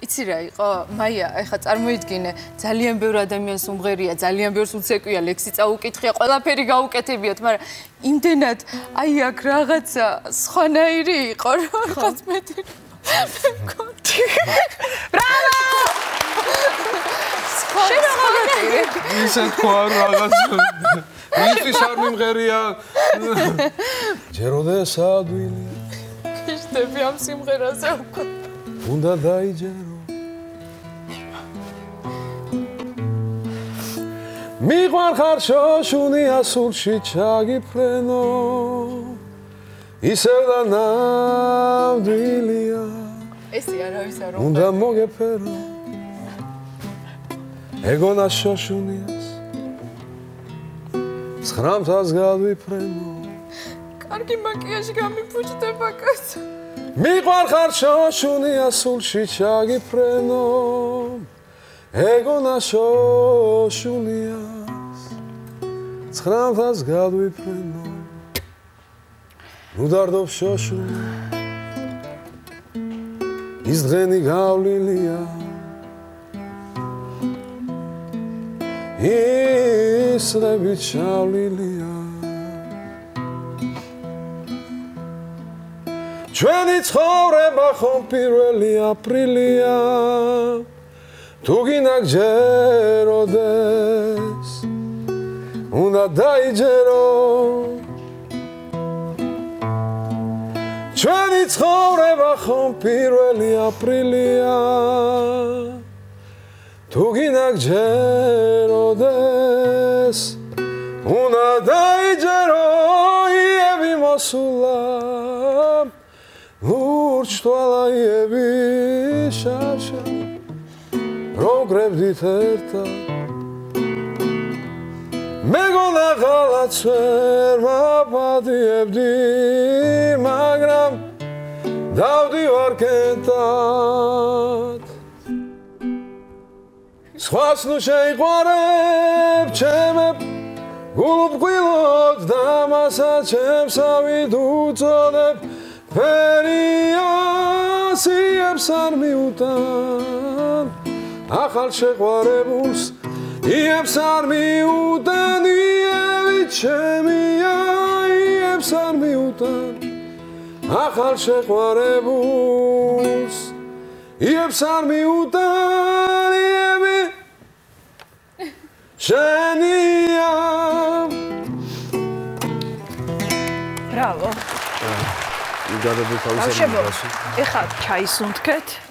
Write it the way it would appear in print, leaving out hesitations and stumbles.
იცი რა იყო? მაია, ეხლა წარმოიდგინე, ძალიან ბევრ ადამიანს უმღერია, ძალიან ბევრს უცეკვია, ლექსი წაუკითხია, ყველაფერი გაუკეთებიათ, მაგრამ იმდენად აი აქ რაღაცა სხვანაირი იყო, რომ რაღაც მეტი. ბრავო! ისე თქვა რაღაც ისთვის არ მიმღერია. ჯეროდეს ადვილი. გიშდები ამ სიმღერაზე უკვე. უნდა დაიჯერო. მიყვარ ხარ შოშუნია სულში ჩაგიფრენო. ისევ და ნამდვილია. ესე არავის არ უნდა. უნდა მოგეფერო. ეგონა შოშუნიას. ცხრამთას გადვიფრენო. კარგი მაკიაჟი გამიფუჭდება კაცო. მიყვარ ხარ შოშუნია სულში ჩაგიფრენო. ეგონა შოშუნიას. ცხრამთას გადვიფრენო. უდარდობ შოშუნია. ის დღენი გავლილია. ისრები ჩავლილია. ჩვენი ცხოვრება ხომ პირველი აპრილია. თუ გინდა გჯეროდეს უნდა დაიჯერო. ჩვენი ცხოვრება ხომ პირველი აპრილია. თუ გინდა გჯეროდეს უნდა დაიჯერო. იები მოსულა ლურჯთვალაიები შარშა რომ გრებდით ერთად. მეგონა ღალატს ვერ მაპატიებდი, მაგრამ დავდივარ კენტად. სხვას ნუ შეიყვარებ ჩემებ გულუბყვილოდ და მასაც ჩემსავით უწოდებ. ფერიას იებს არ მიუტან, ახალ შეყვარებულს იებს არ მიუტან. იევი ჩემია იებს არ მიუტან, ახალ შეყვარებულს იებს არ მიუტან. იევი შენია. ბრავო. იგადები თავის ახლა ჩაისუნთქეთ.